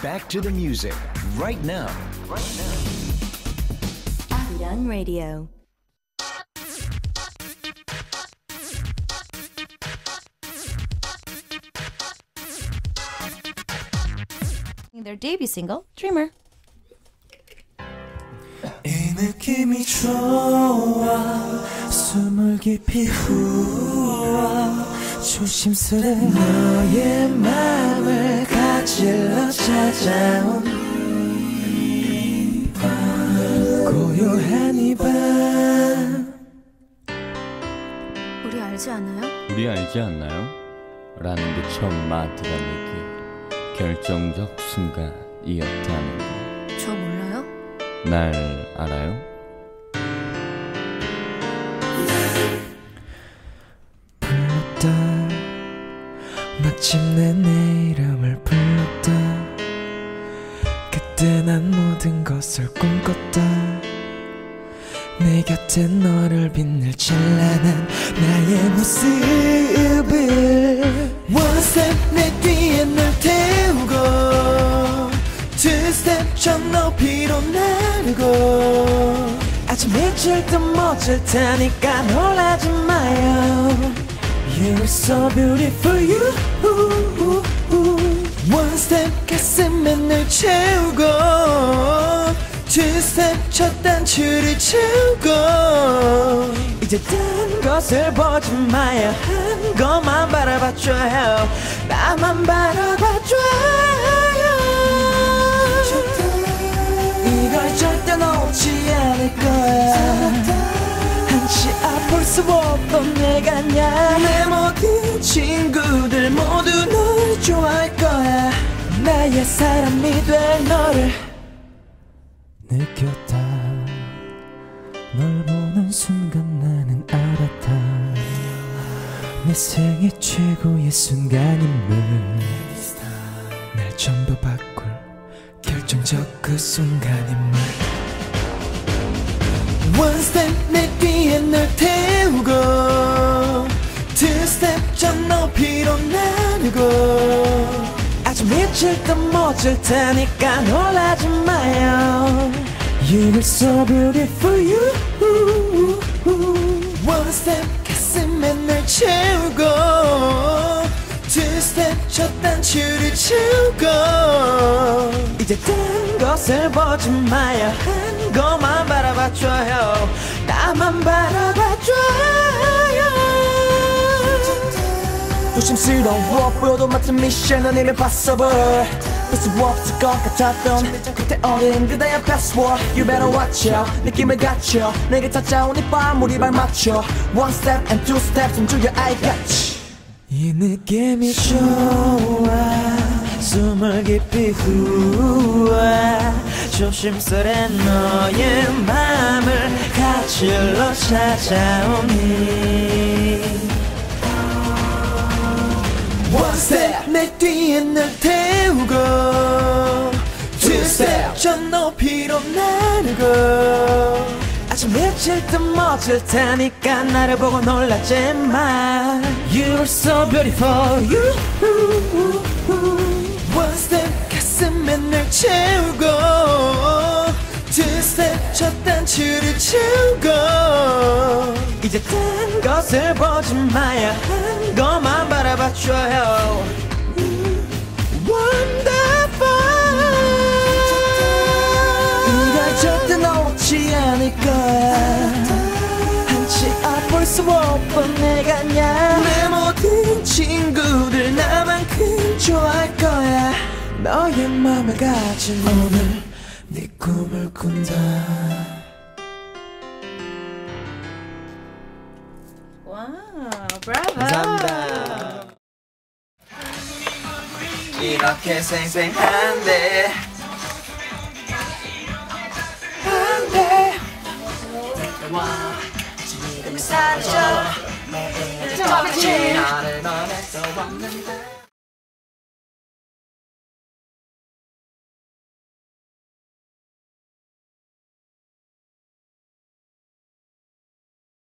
back to the music right now. Young Radio. Their debut single, Dreamer. 이 느낌이 좋아 숨을 깊이 후아 조심스레 너의 맘을 가질러 찾아온 이 밤 고요한 이 밤 우리 알지 않아요? 우리 알지 않나요? 라는 게 처음 마트다니기 결정적 순간이었다는 거. 저 몰라요? 날 알아요? 불렀다 마침내 내 이름을 불렀다 그때 난 모든 것을 꿈꿨다 내 곁에 너를 빛낼 찬란한 나의 모습을 One step 내 뒤에 널 태우고 Two step 저 높이로 나르고 아침 일찍 더 멋질 테니까 놀라지 마요 You're so beautiful you One step 가슴에 널 채우고 Two step 첫 단추를 채우고 이제 딴 것을 보지 마요 한 것만 바라봐줘요 나만 바라봐줘요 이걸 절대 놓지 않을 거야 한치 앞볼 수 없던 내가 아냐 내 모든 친구들 모두 널 좋아할 거야 나의 사람이 될 너를 느꼈다 널 보는 순간 나는 알았다 내 생애 최고의 순간임을 날 전부 바꿀 결정적 그 순간임을 One step 내 뒤에 널 태우고 Two step 저 높이로 나르고 아주 미칠 듯 멋질 테니까 놀라지 마요 You are so beautiful you One step 가슴에 널 채우고 Two step 첫 단추를 채우고 이제 딴 것을 보지 마요 한 것만 바라봐줘요 나만 바라봐줘요 조심스러워 보여도 마치 미션은 이미 봤어 볼 수 없을 것 같았던 그때 어린 그대의 password You better watch out 느낌을 갖춰 내게 찾아온 이 밤 우리 발맞춰 One step and two steps 손주여 I got you 이 느낌이 좋아 숨을 깊이 후아 조심스레 너의 맘을 가질러 찾아오니 One step 내 뒤에 널 태우고 Two step 저 높이로 나르고 아주 미칠 듯 멋질 테니까 나를 보고 놀라지 마 You are so beautiful you One step 가슴에 널 채우고 Two step 첫 단추를 채우고 이제 딴 것을 보지 마요 한 것만 바라봐줘요 Wonderful 이걸 절대 놓지 않을 거야 한치 앞볼 수 없던 내가 아냐 내 모든 친구들 나만큼 좋아할 거야 너의 맘을 가진 오늘 네 꿈을 꾼다 Wow, bravo. 감사합니다 이렇게 생생한데 한데 지금 사라져 내 맘에 나를 맘에서 왔는데